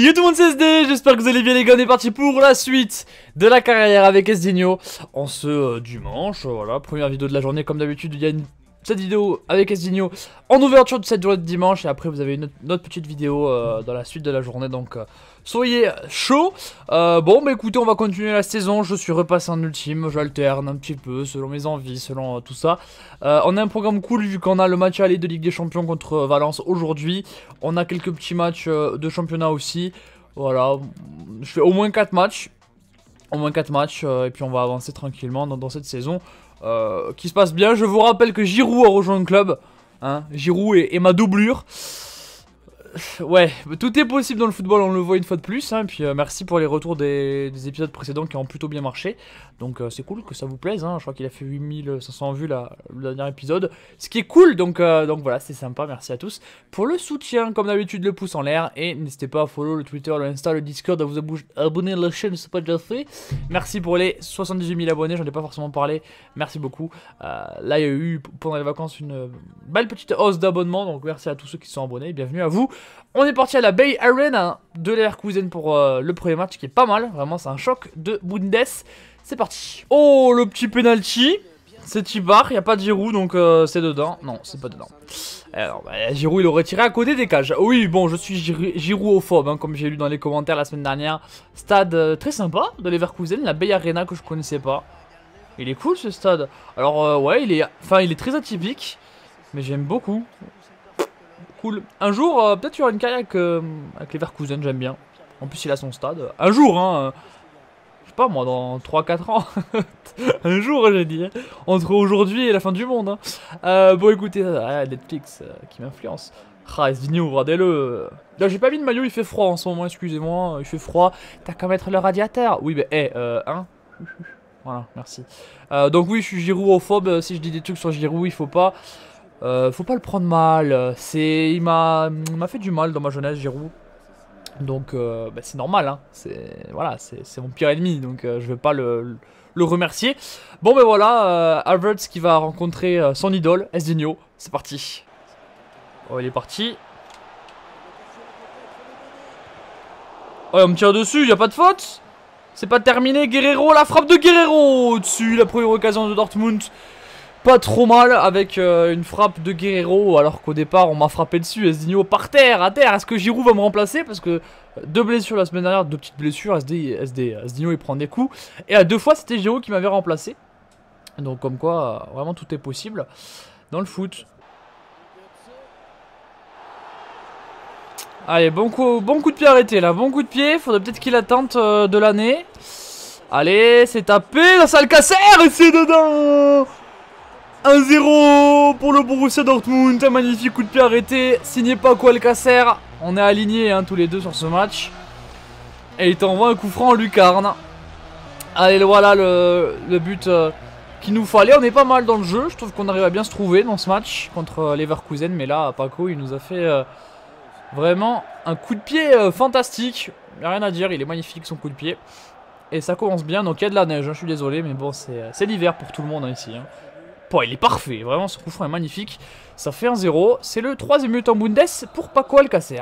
Yo tout le monde, c'est SD, j'espère que vous allez bien les gars, on est parti pour la suite de la carrière avec Esdinho en ce dimanche, voilà, première vidéo de la journée comme d'habitude, il y a cette vidéo avec Esdinho en ouverture de cette journée de dimanche et après vous avez une autre petite vidéo dans la suite de la journée, donc soyez chaud. Bon bah écoutez, on va continuer la saison, je suis repassé en ultime, j'alterne un petit peu selon mes envies, selon tout ça. On a un programme cool vu qu'on a le match aller de Ligue des Champions contre Valence aujourd'hui, on a quelques petits matchs de championnat aussi, voilà, je fais au moins 4 matchs. Et puis on va avancer tranquillement dans cette saison qui se passe bien. Je vous rappelle que Giroud a rejoint le club, hein, Giroud est ma doublure. Ouais, tout est possible dans le football, on le voit une fois de plus, hein, puis merci pour les retours des épisodes précédents qui ont plutôt bien marché. Donc c'est cool que ça vous plaise, hein. Je crois qu'il a fait 8500 vues le dernier épisode, ce qui est cool, donc voilà, c'est sympa, merci à tous pour le soutien, comme d'habitude le pouce en l'air, et n'hésitez pas à follow le Twitter, le Insta, le Discord, à vous abonner à la chaîne si ce n'est pas déjà fait. Merci pour les 78 000 abonnés, j'en ai pas forcément parlé, merci beaucoup. Là il y a eu pendant les vacances une belle petite hausse d'abonnement, donc merci à tous ceux qui sont abonnés, bienvenue à vous. On est parti à la Bay Arena de Leverkusen pour le premier match qui est pas mal, vraiment c'est un choc de Bundes. C'est parti. Oh, le petit penalty, c'est Tibar, il n'y a pas de Giroud donc c'est dedans. Non, c'est pas dedans. Alors, bah, Giroud il aurait tiré à côté des cages. Oui, bon, je suis Giroudophobe, hein, comme j'ai lu dans les commentaires la semaine dernière. Stade très sympa de Leverkusen, la Bay Arena que je connaissais pas. Il est cool ce stade. Alors, ouais, il est très atypique, mais j'aime beaucoup. Cool. Un jour, peut-être il y aura une carrière avec Leverkusen, j'aime bien. En plus, il a son stade. Un jour, hein. Je sais pas moi, dans 3-4 ans. Un jour, j'ai dit. Hein, entre aujourd'hui et la fin du monde. Hein. Bon, écoutez, Netflix qui m'influence. Ah, Esdinho, regardez-le. Là, j'ai pas mis de maillot, il fait froid en ce moment, excusez-moi. Il fait froid. T'as qu'à mettre le radiateur. Oui, mais, hein. Voilà, merci. Donc, oui, je suis Giroudophobe. Si je dis des trucs sur Giroud, il faut pas le prendre mal. Il m'a fait du mal dans ma jeunesse, Giroud. Donc bah, c'est normal, hein. Voilà, c'est mon pire ennemi, donc je vais pas le remercier. Bon ben voilà, Havertz qui va rencontrer son idole, Esdinho. C'est parti. Oh, il est parti. Oh, on me tire dessus, y a pas de faute. C'est pas terminé, Guerrero, la frappe de Guerrero au-dessus, la première occasion de Dortmund. Pas trop mal avec une frappe de Guerrero, alors qu'au départ on m'a frappé dessus. Esdinho par terre, à terre. Est-ce que Giroud va me remplacer? Parce que 2 blessures la semaine dernière, 2 petites blessures. Esdinho il prend des coups. Et à 2 fois c'était Giroud qui m'avait remplacé. Donc comme quoi, vraiment tout est possible dans le foot. Allez, bon coup de pied arrêté là, bon coup de pied. Faudrait peut-être qu'il attente de l'année. Allez, c'est tapé, là ça le casser et c'est dedans. 1-0 pour le Borussia Dortmund, un magnifique coup de pied arrêté, signé Paco Alcacer. On est alignés hein, tous les deux sur ce match. Et il t'envoie un coup franc en lucarne. Allez, voilà le but qu'il nous fallait. On est pas mal dans le jeu, je trouve qu'on arrive à bien se trouver dans ce match contre Leverkusen. Mais là, Paco, il nous a fait vraiment un coup de pied fantastique. Il n'y a rien à dire, il est magnifique son coup de pied. Et ça commence bien, donc il y a de la neige, hein, je suis désolé. Mais bon, c'est l'hiver pour tout le monde hein, ici. Hein. Bon, il est parfait, vraiment ce coup franc est magnifique. Ça fait 1-0, c'est le 3e but en Bundes pour Paco Alcacer.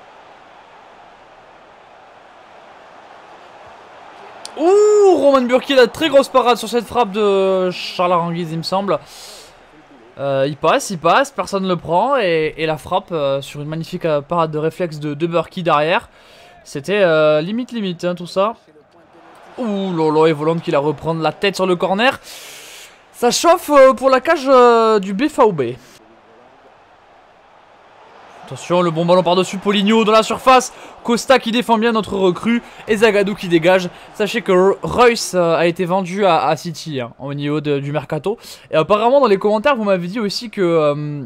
Ouh, Roman Bürki, la très grosse parade sur cette frappe de Charles Aranguiz, il me semble. Il passe, personne ne le prend. Et la frappe sur une magnifique parade de réflexe de Bürki derrière. C'était limite, hein, tout ça. Ouh, lolo, et Volant qui la reprend la tête sur le corner. Ça chauffe pour la cage du BVB. Attention, le bon ballon par-dessus Poligno dans la surface. Costa qui défend bien notre recrue. Et Zagadou qui dégage. Sachez que Reus a été vendu à City hein, au niveau du mercato. Et apparemment dans les commentaires vous m'avez dit aussi que...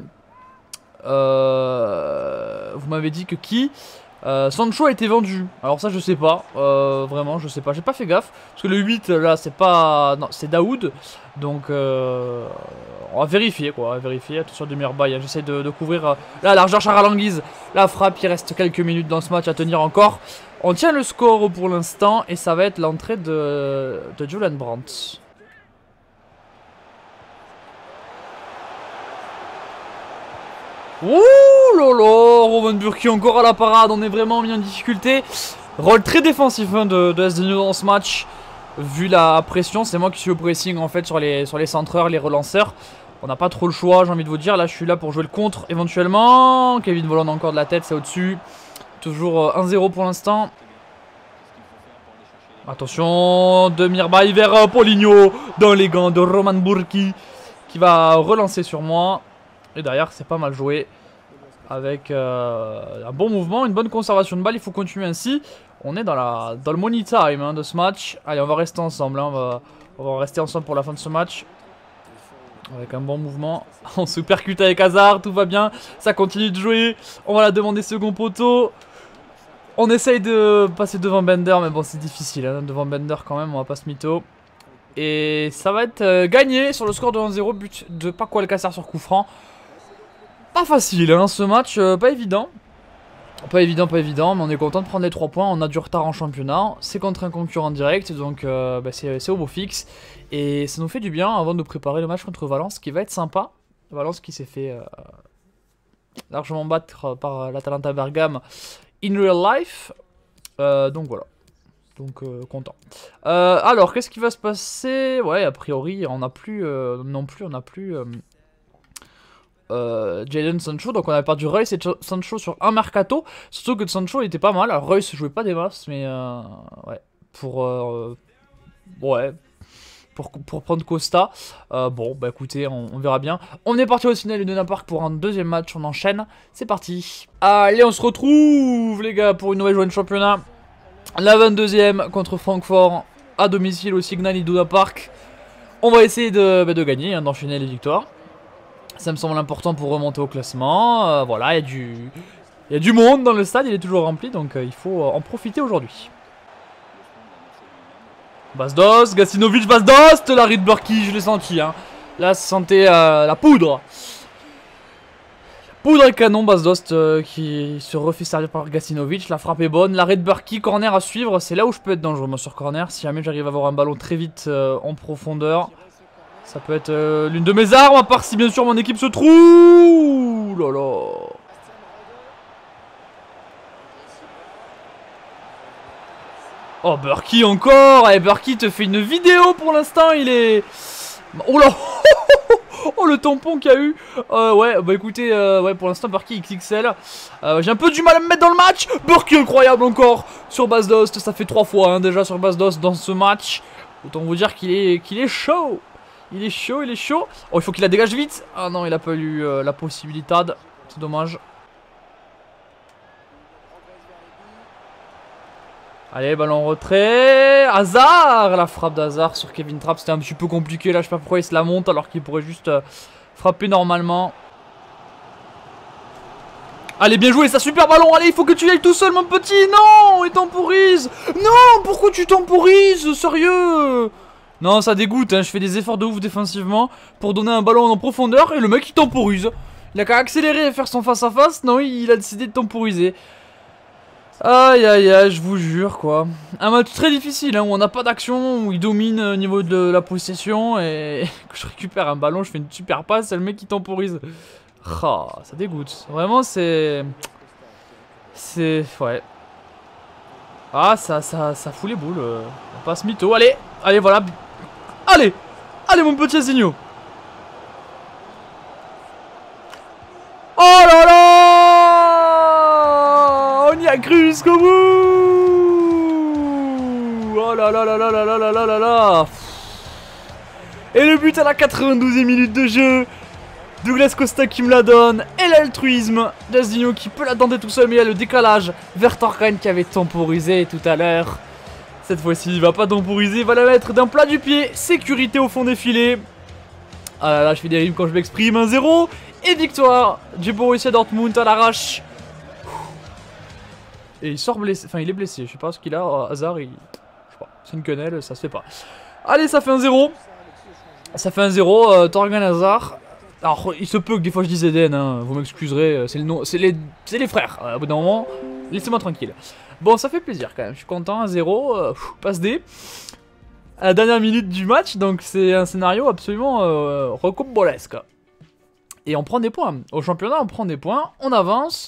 vous m'avez dit que qui Sancho a été vendu. Alors ça je sais pas, vraiment je sais pas, j'ai pas fait gaffe. Parce que le 8 là c'est pas... Non c'est Daoud. Donc on va vérifier quoi, on va vérifier. Attention de Mirbaï, hein. J'essaie de couvrir la largeur Charles Aranguiz. La frappe, il reste quelques minutes dans ce match à tenir encore. On tient le score pour l'instant et ça va être l'entrée de Julian Brandt. Ouh lolo. Oh, Roman Burki encore à la parade, on est vraiment mis en difficulté. Rôle très défensif hein, de Esdinho dans ce match. Vu la pression, c'est moi qui suis au pressing en fait sur les centreurs, les relanceurs. On n'a pas trop le choix, j'ai envie de vous dire. Là, je suis là pour jouer le contre éventuellement. Kevin Volland encore de la tête, c'est au-dessus. Toujours 1-0 pour l'instant. Attention, de Mirbaï vers Paulinho dans les gants de Roman Burki qui va relancer sur moi. Et derrière, c'est pas mal joué. Avec un bon mouvement, une bonne conservation de balle. Il faut continuer ainsi. On est dans le money time hein, de ce match. Allez, on va rester ensemble. Hein. On va rester ensemble pour la fin de ce match. Avec un bon mouvement. On se percute avec Hazard. Tout va bien. Ça continue de jouer. On va la demander second poteau. On essaye de passer devant Bender. Mais bon, c'est difficile. Hein, devant Bender quand même. On va pas se mytho. Et ça va être gagné sur le score de 1-0. But de Paco Alcácer sur coup franc. Pas facile hein, ce match, pas évident. Pas évident, mais on est content de prendre les 3 points. On a du retard en championnat, c'est contre un concurrent direct, donc c'est au beau fixe. Et ça nous fait du bien avant de préparer le match contre Valence qui va être sympa. Valence qui s'est fait largement battre par l'Atalanta Bergame in real life. Donc voilà. Donc content. Alors, qu'est-ce qui va se passer? Ouais, a priori, on n'a plus Jadon Sancho, donc on a perdu Reus et Sancho sur un mercato. Surtout que Sancho était pas mal. Alors, Reus jouait pas des masses, mais ouais, pour prendre Costa. Bon, bah écoutez, on verra bien. On est parti au Ciné Luna Park pour un deuxième match. On enchaîne. C'est parti. Allez, on se retrouve, les gars, pour une nouvelle journée de championnat. La 22e contre Francfort à domicile au Signal Iduna Park. On va essayer de gagner, hein, d'enchaîner les victoires. Ça me semble important pour remonter au classement. Voilà, il y a du monde dans le stade, il est toujours rempli, donc il faut en profiter aujourd'hui. Bastos, Gacinovic, Bastos, la Rydberky, je l'ai senti. Hein. Là, ça sentait la poudre. Poudre et canon, Bastos qui se refait servir par Gacinovic. La frappe est bonne. La Rydberky, corner à suivre. C'est là où je peux être dangereux, moi, sur corner. Si jamais j'arrive à avoir un ballon très vite en profondeur. Ça peut être l'une de mes armes, à part si bien sûr mon équipe se trouve. Ouh là là. Oh, Burki encore. Et Burki te fait une vidéo pour l'instant, il est... Oh là. Oh, le tampon qu'il y a eu. Ouais, bah écoutez, ouais, pour l'instant, Burki XXL. J'ai un peu du mal à me mettre dans le match. Burki incroyable encore sur Bastos. Ça fait 3 fois hein, déjà sur Bastos dans ce match. Autant vous dire qu'il est chaud. Il est chaud, il est chaud. Oh, il faut qu'il la dégage vite. Ah non, il a pas eu la possibilité. C'est dommage. Allez, ballon retrait. Hazard. La frappe d'Hazard sur Kevin Trapp. C'était un petit peu compliqué. Là, je sais pas pourquoi il se la monte alors qu'il pourrait juste frapper normalement. Allez, bien joué, ça super ballon. Allez, il faut que tu y ailles tout seul, mon petit. Non, il temporise. Non, pourquoi tu temporises? Sérieux? Non, ça dégoûte, hein. Je fais des efforts de ouf défensivement pour donner un ballon en profondeur et le mec il temporise. Il a qu'à accélérer et faire son face à face. Non, il a décidé de temporiser. Aïe aïe aïe, je vous jure quoi. Un match très difficile hein, où on n'a pas d'action, où il domine au niveau de la possession et que je récupère un ballon, je fais une super passe et le mec qui temporise. Oh, ça dégoûte. Vraiment c'est... Ouais. Ah ça fout les boules. On passe mytho. Allez, allez voilà. Allez, allez mon petit Esdinho. Oh là là, on y a cru jusqu'au bout. Oh là là là là là là là là là là. Et le but à la 92e minute de jeu. Douglas Costa qui me la donne. Et l'altruisme d'Esdinho qui peut la tenter tout seul. Mais il y a le décalage vers Torren qui avait temporisé tout à l'heure. Cette fois-ci, il va pas temporiser, il va la mettre d'un plat du pied. Sécurité au fond des filets. Ah là là, je fais des rimes quand je m'exprime. 1-0. Et victoire du Borussia Dortmund à l'arrache. Et il sort blessé. Enfin, il est blessé. Je sais pas ce qu'il a. Hazard, il... je sais pas. C'est une quenelle, ça se fait pas. Allez, ça fait 1-0. Ça fait 1-0. Torgan Hazard. Alors, il se peut que des fois je dise Eden. Hein. Vous m'excuserez. C'est le nom. C'est les frères. Au bout d'un moment, laissez-moi tranquille. Bon, ça fait plaisir quand même, je suis content, 1-0, passe D. À la dernière minute du match, donc c'est un scénario absolument recombolesque. Et on prend des points, au championnat on prend des points, on avance.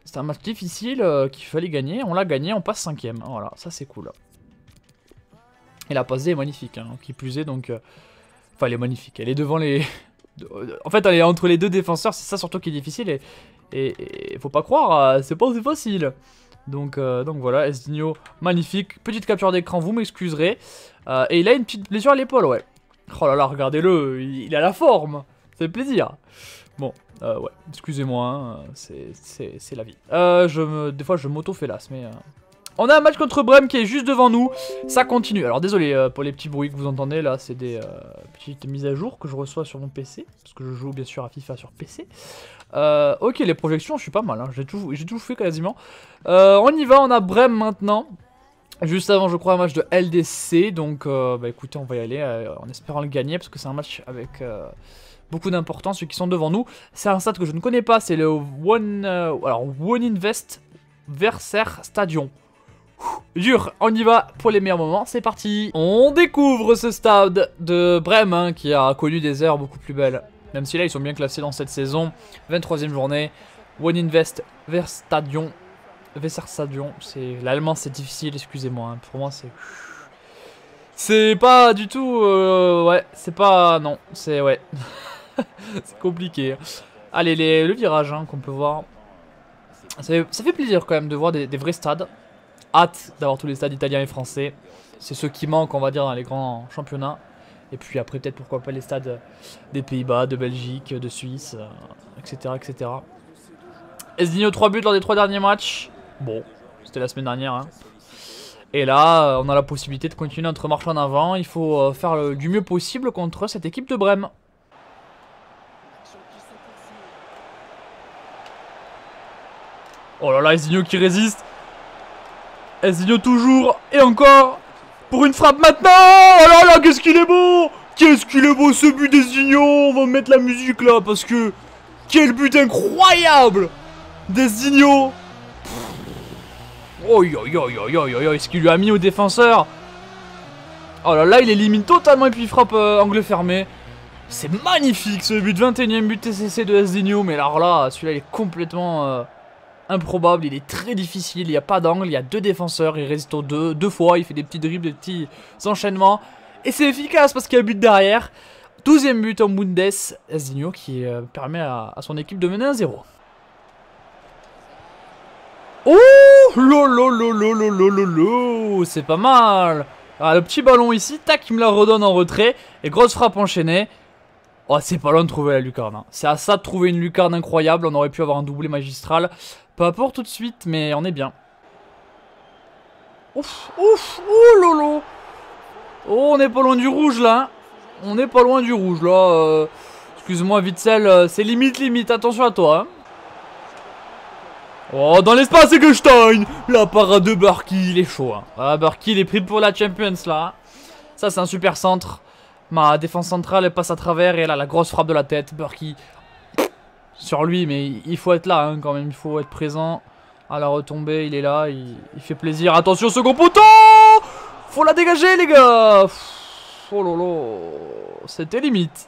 C'était un match difficile qu'il fallait gagner. On l'a gagné, on passe 5ème. Voilà, ça c'est cool. Et la passe D est magnifique, hein, qui plus est donc... Enfin, elle est magnifique. Elle est devant les... En fait, elle est entre les deux défenseurs. C'est ça surtout qui est difficile. Et faut pas croire, c'est pas aussi facile. Donc voilà, Esdigno, magnifique. Petite capture d'écran, vous m'excuserez. Et il a une petite blessure à l'épaule, ouais. Oh là là, regardez-le, il a la forme. Ça fait plaisir. Bon, ouais, excusez-moi, hein, c'est la vie. Des fois, je m'auto-félasse, mais... On a un match contre Brême qui est juste devant nous. Ça continue. Alors désolé pour les petits bruits que vous entendez là. C'est des petites mises à jour que je reçois sur mon PC. Parce que je joue bien sûr à FIFA sur PC. Ok, les projections, je suis pas mal. Hein. J'ai tout fait quasiment. On y va, on a Brême maintenant. Juste avant, je crois, un match de LDC. Donc bah écoutez, on va y aller en espérant le gagner. Parce que c'est un match avec... beaucoup d'importance, ceux qui sont devant nous. C'est un stade que je ne connais pas, c'est le One Invest Verser Stadion. Dur, on y va pour les meilleurs moments, c'est parti. On découvre ce stade de Brême hein, qui a connu des heures beaucoup plus belles. Même si là ils sont bien classés dans cette saison. 23ème journée, One Invest Verser Stadion. L'allemand c'est difficile, excusez-moi. Hein. Pour moi c'est pas du tout... ouais, c'est pas... Non, c'est... Ouais. C'est compliqué. Allez, le virage hein, qu'on peut voir. Ça fait plaisir quand même de voir des vrais stades. Hâte d'avoir tous les stades italiens et français. C'est ceux qui manquent, on va dire, dans les grands championnats. Et puis après, peut-être pourquoi pas les stades des Pays-Bas, de Belgique, de Suisse, etc. etc. Esdigno 3 buts lors des 3 derniers matchs. Bon, c'était la semaine dernière. Hein. Et là, on a la possibilité de continuer notre marche en avant. Il faut faire du mieux possible contre cette équipe de Brême. Oh là là, Esdigno qui résiste. Esdigno toujours. Et encore. Pour une frappe maintenant. Oh là là, qu'est-ce qu'il est beau. Qu'est-ce qu'il est beau ce but d'Esdigno. On va mettre la musique là parce que... Quel but incroyable d'Esdigno. Oh yo yo yo yo yo yo. Ce qu'il lui a mis au défenseur. Oh là là, il élimine totalement et puis il frappe angle fermé. C'est magnifique ce but. 21ème but TCC de Esdigno. Mais alors là, celui-là il est complètement... improbable, il est très difficile, il n'y a pas d'angle, il y a 2 défenseurs, il résiste aux deux fois, il fait des petits dribbles, des petits enchaînements. Et c'est efficace parce qu'il y a un but derrière. 12ème but en Bundes, Esdigno qui permet à son équipe de mener 1-0. Oh lolo, c'est pas mal. Alors, le petit ballon ici, tac, il me la redonne en retrait. Et grosse frappe enchaînée. Oh, c'est pas loin de trouver la lucarne. Hein. C'est à ça de trouver une lucarne incroyable. On aurait pu avoir un doublé magistral. Pas pour tout de suite, mais on est bien. Ouf, ouf, oh lolo. Oh, on est pas loin du rouge là. On est pas loin du rouge là. Excuse-moi, Witsel, c'est limite. Attention à toi. Hein. Oh, dans l'espace, c'est Gestein. La parade de Barky, il est chaud. Hein. Ah, Barky, il est pris pour la Champions là. Ça, c'est un super centre. Ma défense centrale elle passe à travers et là la grosse frappe de la tête. Barky sur lui, mais il faut être là hein, quand même, il faut être présent. À la retombée, il est là, il fait plaisir. Attention, second poteau. Faut la dégager les gars. Oh lolo, c'était limite.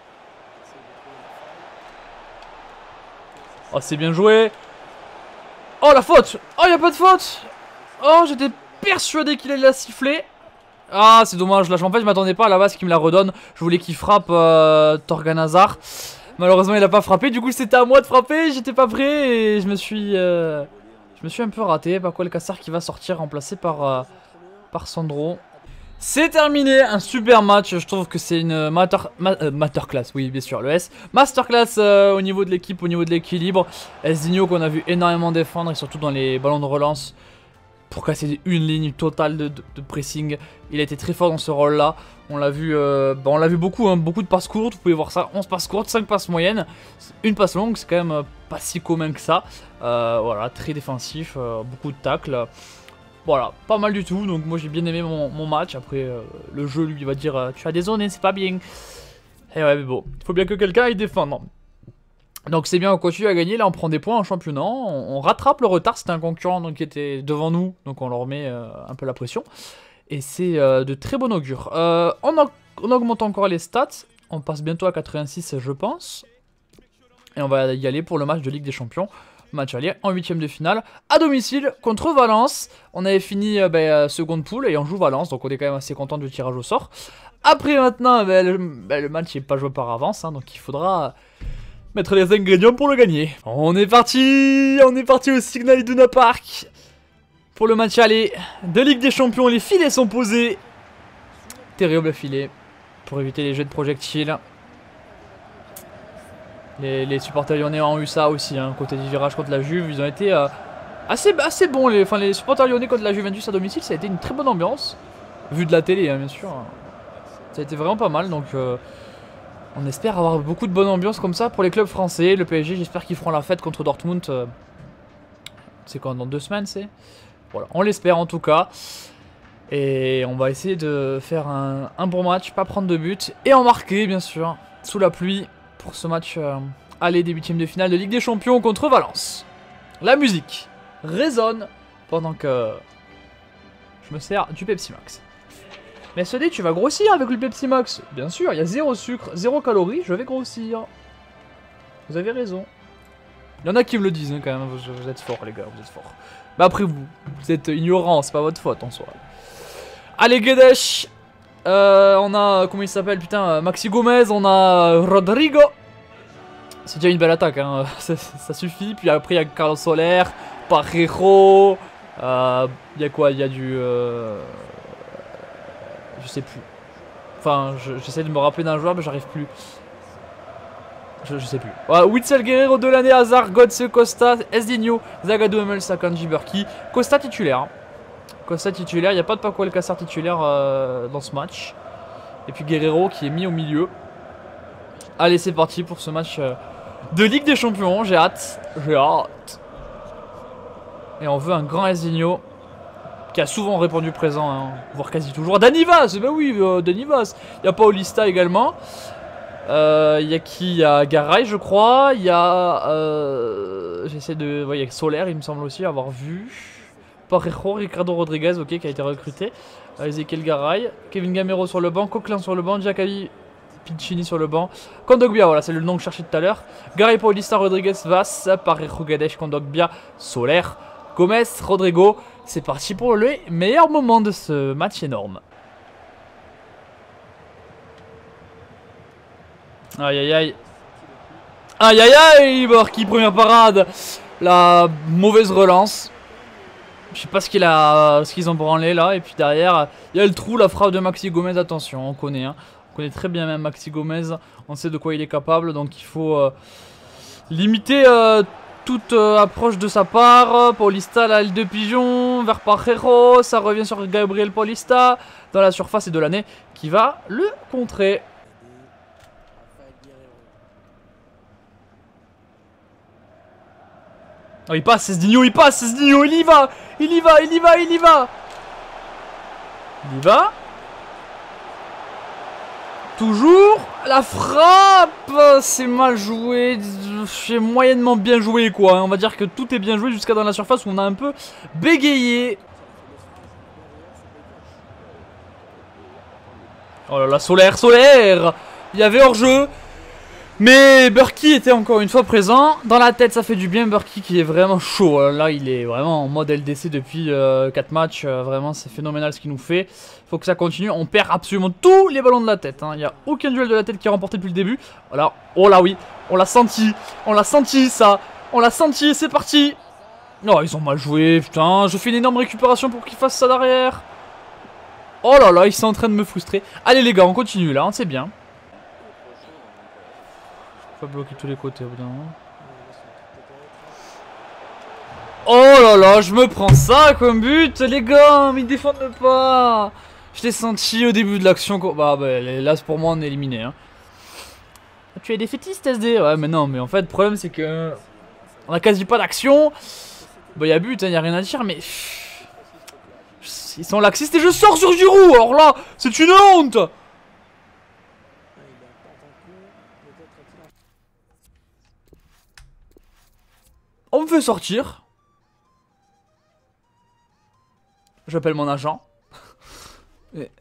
Oh, c'est bien joué. Oh la faute. Oh, y a pas de faute. Oh, j'étais persuadé qu'il allait la siffler. Ah, c'est dommage. Là, en fait, je m'attendais pas à la base qu'il me la redonne. Je voulais qu'il frappe Torgan Hazard. Malheureusement, il a pas frappé. Du coup, c'était à moi de frapper. J'étais pas prêt et je me suis un peu raté. Par quoi le Cassar qui va sortir, remplacé par Sandro. C'est terminé. Un super match. Je trouve que c'est une masterclass. Oui, bien sûr, le S. Masterclass au niveau de l'équipe, au niveau de l'équilibre. Esdigno qu'on a vu énormément défendre et surtout dans les ballons de relance. Pour casser une ligne totale de pressing. Il a été très fort dans ce rôle là. On l'a vu, beaucoup, hein, beaucoup de passes courtes. Vous pouvez voir ça, 11 passes courtes, 5 passes moyennes. Une passe longue, c'est quand même pas si commun que ça. Voilà, très défensif, beaucoup de tacles. Voilà, pas mal du tout. Donc moi j'ai bien aimé mon match. Après, le jeu lui va dire tu as des zones, c'est pas bien. Et ouais, mais bon, il faut bien que quelqu'un aille défendre. Donc c'est bien, on continue à gagner, là on prend des points en championnat, on rattrape le retard, c'était un concurrent donc, qui était devant nous, donc on leur met un peu la pression. Et c'est de très bon augure. On augmente encore les stats, on passe bientôt à 86 je pense. Et on va y aller pour le match de Ligue des Champions. Match aller en 8ème de finale à domicile contre Valence. On avait fini seconde poule et on joue Valence, donc on est quand même assez content du tirage au sort. Après maintenant, le match n'est pas joué par avance, hein, donc il faudra mettre les ingrédients pour le gagner. On est parti au Signal Iduna Park pour le match aller de Ligue des Champions. Les filets sont posés. Terrible filet pour éviter les jets de projectiles. Les supporters lyonnais ont eu ça aussi, hein, côté du virage contre la Juve. Ils ont été assez bons. Les supporters lyonnais contre la Juventus à domicile, ça a été une très bonne ambiance. Vu de la télé, hein, bien sûr. Ça a été vraiment pas mal. Donc on espère avoir beaucoup de bonne ambiance comme ça pour les clubs français. Le PSG, j'espère qu'ils feront la fête contre Dortmund. C'est quand, dans 2 semaines, c'est voilà, on l'espère en tout cas. Et on va essayer de faire un bon match, pas prendre de but. Et en marquer, bien sûr, sous la pluie. Pour ce match aller des 8ème de finale de Ligue des Champions contre Valence. La musique résonne pendant que je me sers du Pepsi Max. Mais SD, tu vas grossir avec le Pepsi Max. Bien sûr, il y a 0 sucre, 0 calories, je vais grossir. Vous avez raison. Il y en a qui me le disent hein, quand même, vous êtes forts les gars, vous êtes forts. Mais après vous êtes ignorants, c'est pas votre faute en soi. Allez Guedes. On a, comment il s'appelle, putain, Maxi Gomez, on a Rodrigo. C'est déjà une belle attaque, hein. Ça suffit. Puis après, il y a Carlos Soler, Parejo. Il y a quoi? Il y a du... je sais plus. Enfin, j'essaie de me rappeler d'un joueur, mais j'arrive plus. Je sais plus. Witsel, Guerrero, Delaney, Hazard, Götze, Costa, Esdinho, Zagadou, Emel, Sakanji, Burki. Costa titulaire. Hein. Costa titulaire, il n'y a pas de Paco Alcácer titulaire dans ce match. Et puis Guerrero qui est mis au milieu. Allez, c'est parti pour ce match de Ligue des Champions. J'ai hâte. J'ai hâte. Et on veut un grand Esdinho qui a souvent répondu présent, hein, voire quasi toujours. Dani Vaz, ben oui, Dani Vaz. Il y a Paulista également. Il y a qui? Il y a Garay, je crois. Il y a. J'essaie de. Ouais, il y a Soler, il me semble aussi avoir vu. Parejo, Ricardo Rodriguez, ok, qui a été recruté. Ezequiel Garay, Kevin Gamero sur le banc, Coquelin sur le banc, Giacobi Piccini sur le banc. Kondogbia, voilà, c'est le nom que je cherchais tout à l'heure. Garay, Paulista, Rodriguez, Vaz, Parejo, Guedes, Kondogbia, Soler, Gomez, Rodrigo. C'est parti pour le meilleur moment de ce match énorme. Aïe aïe aïe. Aïe aïe aïe, Borky, première parade. La mauvaise relance. Je sais pas ce qu'ils ont branlé là. Et puis derrière, il y a le trou, la frappe de Maxi Gomez. Attention, on connaît. Hein. On connaît très bien même Maxi Gomez. On sait de quoi il est capable. Donc il faut limiter toute approche de sa part. Paulista, la L de pigeon. Vers Parejo. Ça revient sur Gabriel Paulista. Dans la surface et Delaney qui va le contrer. Oh, il passe, Esdinho, il passe, Esdinho, il y va. Il y va, il y va, il y va. Il y va. Toujours la frappe. C'est mal joué. C'est moyennement bien joué, quoi. On va dire que tout est bien joué jusqu'à dans la surface où on a un peu bégayé. Oh là là, Soler. Il y avait hors-jeu. Mais Burki était encore une fois présent. Dans la tête, ça fait du bien. Burki qui est vraiment chaud. Là, il est vraiment en mode LDC depuis 4 matchs. Vraiment, c'est phénoménal ce qu'il nous fait. Faut que ça continue. On perd absolument tous les ballons de la tête. Hein. Il n'y a aucun duel de la tête qui est remporté depuis le début. Voilà. Oh là oui. On l'a senti. On l'a senti, ça. On l'a senti. C'est parti. Oh, ils ont mal joué. Putain, je fais une énorme récupération pour qu'ils fassent ça derrière. Oh là là, ils sont en train de me frustrer. Allez les gars, on continue là. C'est bien. Pas bloquer tous les côtés au bout d'un moment. Oh là là, je me prends ça comme but, les gars, mais ils défendent pas. Je l'ai senti au début de l'action. Bah, là pour moi on est éliminé. Hein. Tu es défaitiste SD. Ouais mais non, mais en fait le problème c'est que on a quasi pas d'action. Bah y a but, hein, y a rien à dire, mais ils sont laxistes et je sors sur Giroud. Alors là, c'est une honte. On me fait sortir. J'appelle mon agent. Et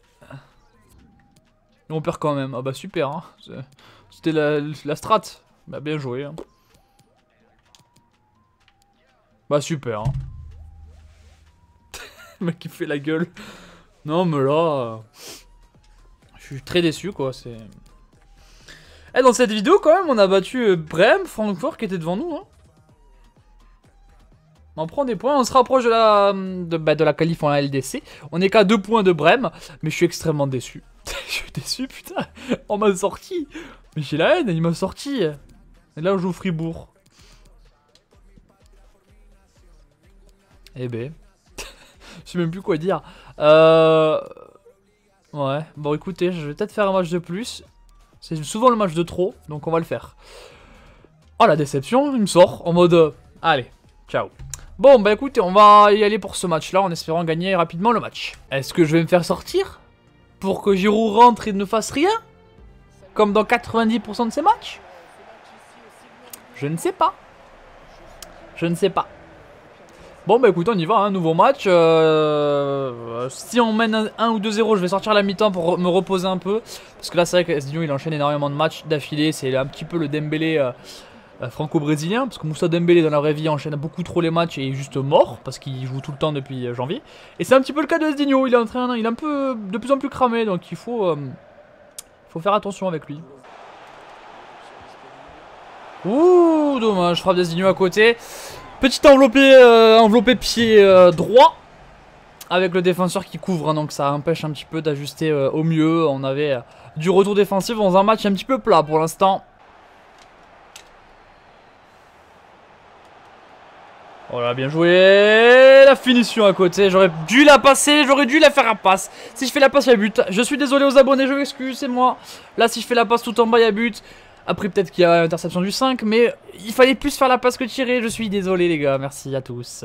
on perd quand même. Ah bah super. Hein. C'était la strat. Bah bien joué. Hein. Bah super. Hein. Le mec qui fait la gueule. Non mais là... je suis très déçu quoi, c'est... Eh, dans cette vidéo quand même on a battu Brême, Francfort qui était devant nous. Hein. On prend des points, on se rapproche de la qualif en LDC. On est qu'à 2 points de Brême, mais je suis extrêmement déçu. Je suis déçu putain, on m'a sorti. Mais j'ai la haine, il m'a sorti. Et là on joue Fribourg. Eh ben... je sais même plus quoi dire. Ouais, bon écoutez, je vais peut-être faire un match de plus. C'est souvent le match de trop, donc on va le faire. Oh la déception, il me sort en mode... allez, ciao. Bon bah écoutez, on va y aller pour ce match-là en espérant gagner rapidement le match. Est-ce que je vais me faire sortir pour que Giroud rentre et ne fasse rien? Comme dans 90% de ces matchs? Je ne sais pas. Je ne sais pas. Bon bah écoute, on y va, hein, nouveau match. Si on mène 1 ou 2-0, je vais sortir à la mi-temps pour me reposer un peu. Parce que là c'est vrai que Esdinho il enchaîne énormément de matchs d'affilée. C'est un petit peu le Dembélé franco-brésilien. Parce que Moussa Dembélé dans la vraie vie enchaîne beaucoup trop les matchs et est juste mort. Parce qu'il joue tout le temps depuis janvier. Et c'est un petit peu le cas de Esdinho, il est en train, il est un peu de plus en plus cramé. Donc il faut faire attention avec lui. Ouh, dommage, frappe d'Esdinho à côté. Petit enveloppé pied droit avec le défenseur qui couvre, hein, donc ça empêche un petit peu d'ajuster au mieux. On avait du retour défensif dans un match un petit peu plat pour l'instant. Voilà, bien joué. La finition à côté, j'aurais dû la passer, j'aurais dû la faire à passe. Si je fais la passe, il y a but. Je suis désolé aux abonnés, je m'excuse, c'est moi. Là, si je fais la passe tout en bas, il y a but. Après peut-être qu'il y a l'interception du 5, mais il fallait plus faire la passe que tirer. Je suis désolé les gars, merci à tous.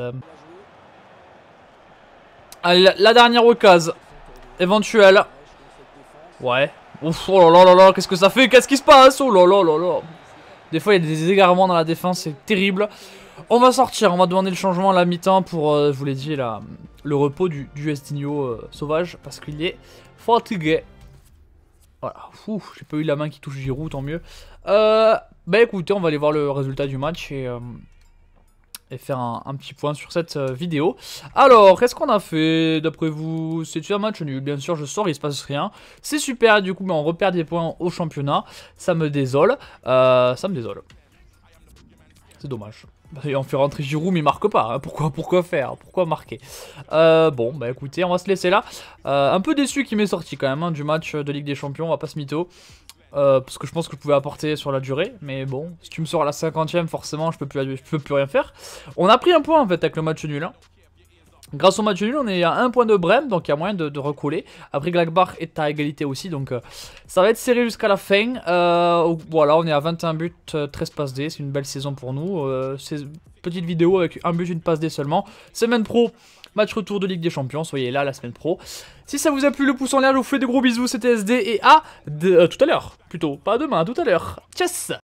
Allez, la dernière occasion éventuelle. Ouais. Ouf, oh là là là, qu'est-ce que ça fait? Qu'est-ce qui se passe? Oh là là là là. Des fois il y a des égarements dans la défense, c'est terrible. On va sortir, on va demander le changement à la mi-temps pour, je vous l'ai dit, le repos du Esdinho sauvage. Parce qu'il est fatigué. Voilà, j'ai pas eu la main qui touche Giroud, tant mieux. Bah écoutez, on va aller voir le résultat du match et faire un petit point sur cette vidéo. Alors, qu'est-ce qu'on a fait d'après vous? C'est un match nul, bien sûr, je sors, il se passe rien. C'est super, du coup, mais on repère des points au championnat. Ça me désole. C'est dommage. Et on fait rentrer Giroud mais il marque pas, hein. Pourquoi faire? Pourquoi marquer? Bon bah écoutez, on va se laisser là. Un peu déçu qu'il m'ait sorti quand même, hein, du match de Ligue des Champions, on va pas se mytho. Parce que je pense que je pouvais apporter sur la durée. Mais bon, si tu me sors à la 50e, forcément je peux plus rien faire. On a pris un point en fait avec le match nul, hein. Grâce au match nul, on est à 1 point de Brême, donc il y a moyen de recoller. Après, Gladbach est à égalité aussi, donc ça va être serré jusqu'à la fin. Voilà, on est à 21 buts, 13 passes D, c'est une belle saison pour nous. C'est une petite vidéo avec un but, une passe D seulement. Semaine pro, match retour de Ligue des Champions, soyez là la semaine pro. Si ça vous a plu, le pouce en l'air, je vous fais des gros bisous, c'était SD et à tout à l'heure, plutôt, pas à demain, à tout à l'heure. Tchuss!